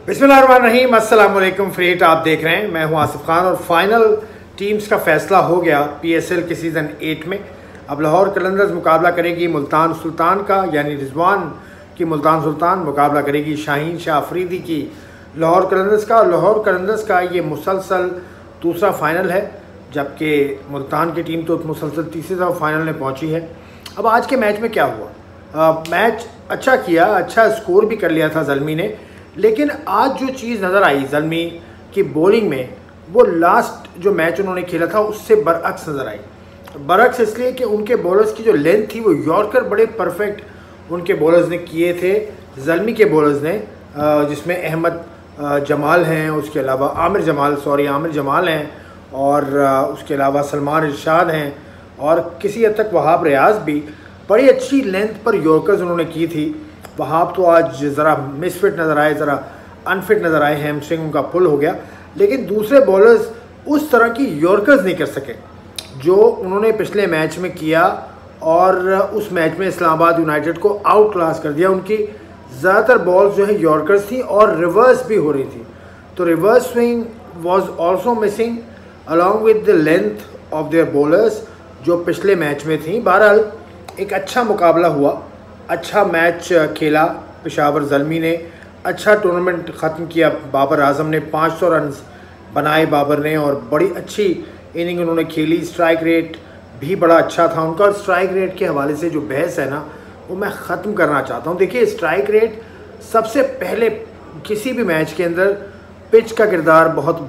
बिस्मिल्लाहिर्रहमानिर्रहीम, अस्सलाम वालेकुम फ्रेट। आप देख रहे हैं, मैं हूं आसिफ खान। और फाइनल टीम्स का फैसला हो गया पीएसएल के सीज़न 8 में। अब लाहौर कलंदर्स मुकाबला करेगी मुल्तान सुल्तान का, यानी रिजवान की मुल्तान सुल्तान मुकाबला करेगी शाहीन शाह अफरीदी की लाहौर कलंदर्स का। और लाहौर कलंदर्स का ये मुसलसल दूसरा फ़ाइनल है, जबकि मुल्तान की टीम तो मुसलसल तीसरी दफ़ा फाइनल में पहुँची है। अब आज के मैच में क्या हुआ, मैच अच्छा किया, अच्छा स्कोर भी कर लिया था ज़ल्मी ने, लेकिन आज जो चीज़ नज़र आई ज़ल्मी की बॉलिंग में, वो लास्ट जो मैच उन्होंने खेला था उससे बरअक्स नज़र आई। बरअक्स इसलिए कि उनके बॉलर्स की जो लेंथ थी, वो यॉर्कर बड़े परफेक्ट उनके बॉलर्स ने किए थे, ज़ल्मी के बॉलर्स ने, जिसमें अहमद जमाल हैं, उसके अलावा आमिर जमाल हैं, और उसके अलावा सलमान इरशाद हैं, और किसी हद तक वहाब रियाज भी। बड़ी अच्छी लेंथ पर यॉर्कर्स उन्होंने की थी। वहाब तो आज ज़रा मिसफिट नज़र आए, ज़रा अनफिट नज़र आए, हैमस्ट्रिंग उनका पुल हो गया। लेकिन दूसरे बॉलर्स उस तरह की यॉर्कर्स नहीं कर सके जो उन्होंने पिछले मैच में किया, और उस मैच में इस्लामाबाद यूनाइटेड को आउट क्लास कर दिया। उनकी ज़्यादातर बॉल्स जो है यॉर्कर्स थी और रिवर्स भी हो रही थी, तो reverse swing was also missing along with the length of their bowlers जो पिछले मैच में थी। बहरहाल एक अच्छा मुकाबला हुआ, अच्छा मैच खेला पेशावर ज़ल्मी ने, अच्छा टूर्नामेंट ख़त्म किया। बाबर आज़म ने 500 रन बनाए बाबर ने, और बड़ी अच्छी इनिंग उन्होंने खेली। स्ट्राइक रेट भी बड़ा अच्छा था उनका। और स्ट्राइक रेट के हवाले से जो बहस है ना, वो मैं ख़त्म करना चाहता हूँ। देखिए, स्ट्राइक रेट सबसे पहले किसी भी मैच के अंदर पिच का किरदार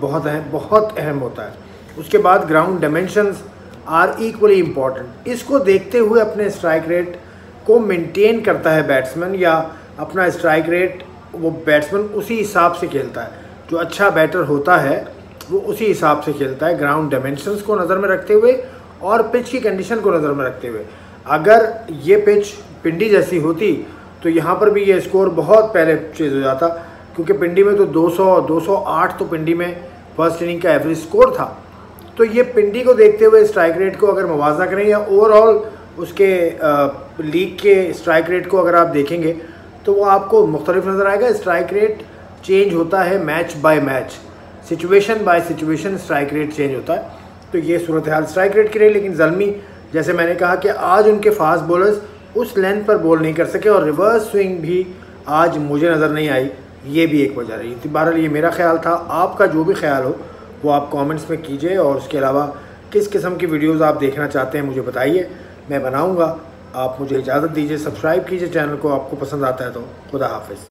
बहुत अहम होता है। उसके बाद ground dimensions are equally important. इसको देखते हुए अपने स्ट्राइक रेट को मेंटेन करता है बैट्समैन, या अपना स्ट्राइक रेट वो बैट्समैन उसी हिसाब से खेलता है। जो अच्छा बैटर होता है वो उसी हिसाब से खेलता है, ग्राउंड डायमेंशंस को नज़र में रखते हुए और पिच की कंडीशन को नज़र में रखते हुए। अगर ये पिच पिंडी जैसी होती तो यहाँ पर भी ये स्कोर बहुत पहले चेज़ हो जाता, क्योंकि पिंडी में तो 208 तो पिंडी में फर्स्ट इनिंग का एवरेज स्कोर था। तो ये पिंडी को देखते हुए स्ट्राइक रेट को अगर मुवाज़ना करें, या ओवरऑल उसके लीग के स्ट्राइक रेट को अगर आप देखेंगे, तो वो आपको मुख्तलिफ नज़र आएगा। स्ट्राइक रेट चेंज होता है match by match, situation by situation strike rate change होता है। तो ये सूरत हाल स्ट्राइक रेट की रही। लेकिन ज़ल्मी, जैसे मैंने कहा कि आज उनके फास्ट बॉलर्स उस लेंथ पर बॉल नहीं कर सके, और रिवर्स स्विंग भी आज मुझे नज़र नहीं आई, ये भी एक वजह रही थी। बहरहाल ये मेरा ख्याल था, आपका जो भी ख्याल हो वो आप कमेंट्स में कीजिए, और उसके अलावा किस किस्म की वीडियोस आप देखना चाहते हैं मुझे बताइए, मैं बनाऊंगा। आप मुझे इजाज़त दीजिए, सब्सक्राइब कीजिए चैनल को, आपको पसंद आता है तो। खुदा हाफिज़।